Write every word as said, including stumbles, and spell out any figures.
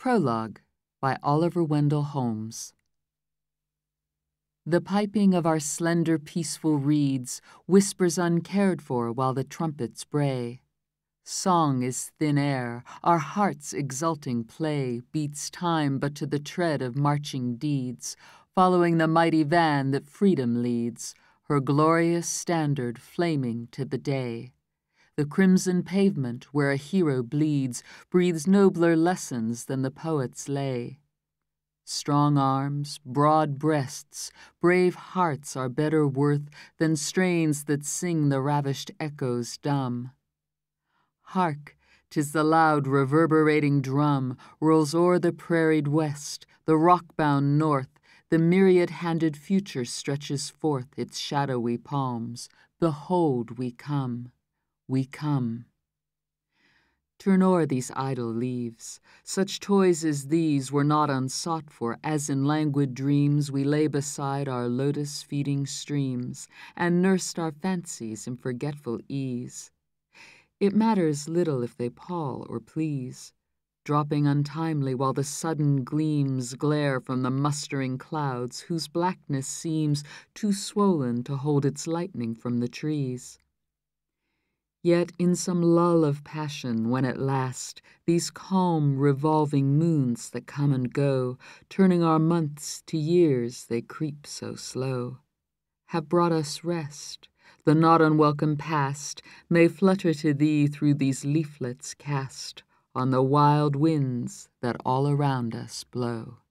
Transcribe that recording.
Prologue by Oliver Wendell Holmes. The piping of our slender peaceful reeds whispers uncared for while the trumpets bray. Song is thin air, our hearts' exulting play beats time but to the tread of marching deeds, following the mighty van that freedom leads, her glorious standard flaming to the day. The crimson pavement where a hero bleeds breathes nobler lessons than the poets lay. Strong arms, broad breasts, brave hearts are better worth than strains that sing the ravished echoes dumb. Hark, 'tis the loud reverberating drum rolls o'er the prairied west, the rock-bound north, the myriad-handed future stretches forth its shadowy palms. Behold, we come. We come. Turn o'er these idle leaves. Such toys as these were not unsought for, as in languid dreams we lay beside our lotus-feeding streams, and nursed our fancies in forgetful ease. It matters little if they pall or please, dropping untimely while the sudden gleams glare from the mustering clouds, whose blackness seems too swollen to hold its lightning from the trees. Yet in some lull of passion, when at last these calm, revolving moons that come and go, turning our months to years, they creep so slow, have brought us rest, the not unwelcome past may flutter to thee through these leaflets cast on the wild winds that all around us blow.